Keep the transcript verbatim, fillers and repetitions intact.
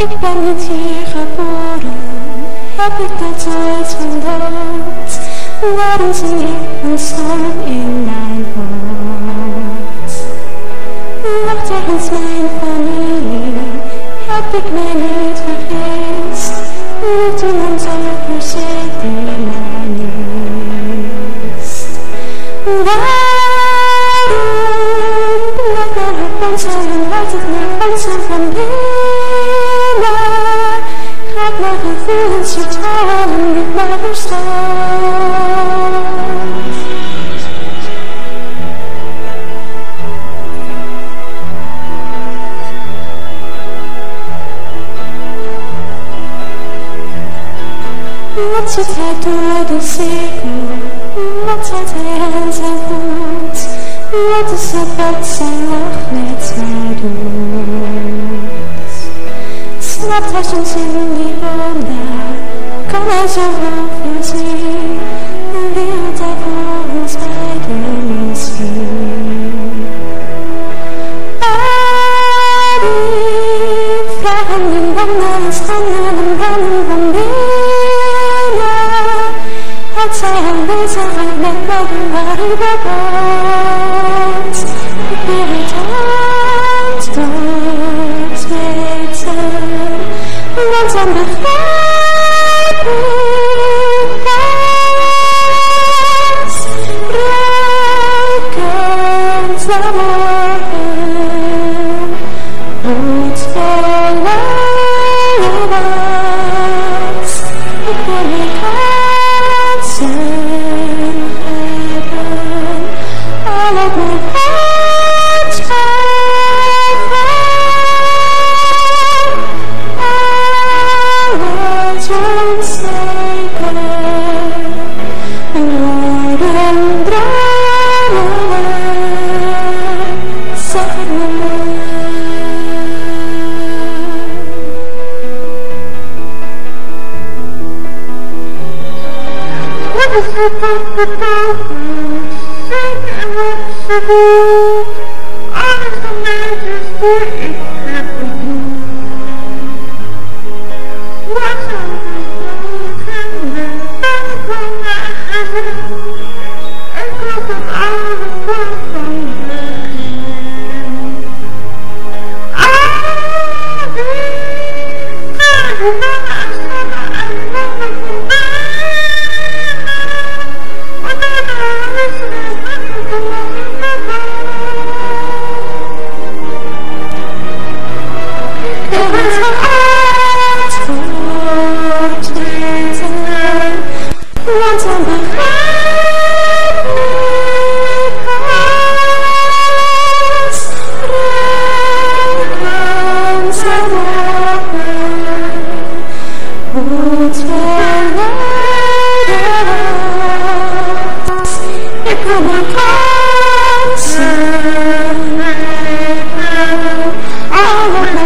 Ik ben niet hier geboren, heb ik dat ooit geloofd? Waarom zie ik een stem in mijn hoofd? Wacht ergens mijn familie, heb ik mij niet vergist? Niet iemand over zee die mij mist. Waarom blijft naar het dansen en laat het naar dansen van binnen? Gaat naar gevoelens vertrouwen, niet naar verstand. Wat ziet hij door de cirkel? Wat houdt hij aan zijn voet? Wat is het wat zijn lach met mij doet? Snapt hij soms in die ronde? Kan hij zo overzien? Wilt hij voor ons beiden misschien? Adie, vragen en wanden en schanden en branden van binnen. Het zij aanwezigheid met boven waar u bent. Ik wil het antwoord weten, want dan begrijp ik pas. Ruikend naar morgen, goed verlangen was. Ik wil niet all of my heart's all was onzeker en worden dromen, zeg het me maar. What is it that the darkness sing and what to do? Alles de meisjes die ik heb bedoeld. Wat zou ik nou vinden? Dan kwam mijn gezin. Ik had het oude plan van begin. Adie, ga je dan en stemmen en wanden van want dan begrijp ik alles. Ruikend zijn morgen, goed verleden was. Ik kon mijn kansen leven, alle